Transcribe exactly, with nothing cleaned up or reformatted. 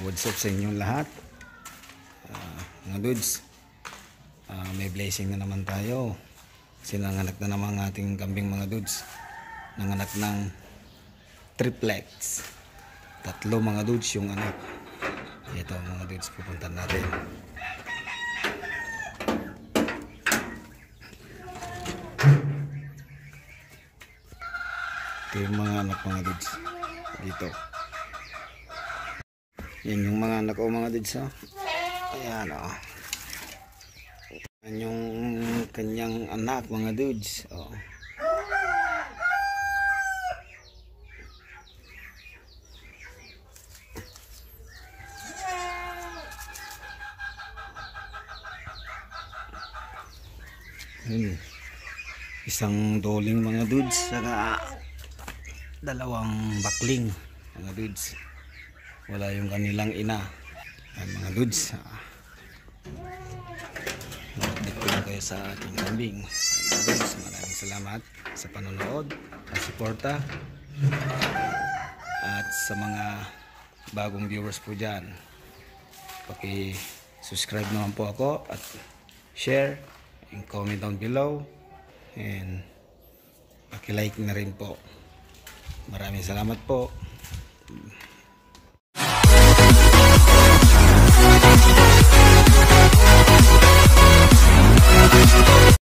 what's up sa inyong lahat, uh, mga dudes. uh, May blessing na naman tayo kasi nanganak na naman ang ating kambing, mga dudes. Nanganak ng triplets. Tatlo, mga dudes, yung anak. Ito mga dudes, pupunta natin. Ito yung mga anak, mga dudes, dito. Yan yung mga anak ko, mga dudes, oh. Ayan, oh. Yan yung kanyang anak, mga dudes, oh. Yun. Isang doling, mga dudes, saka dalawang bakling, mga dudes. Wala yung kanilang ina. Yan, mga dudes. Update ko lang kayo sa ating kambing. Mga dudes, maraming salamat sa panonood at suporta. At sa mga bagong viewers po dyan, paki-subscribe naman po ako at share and comment down below, and paki-like na rin po. Maraming salamat po.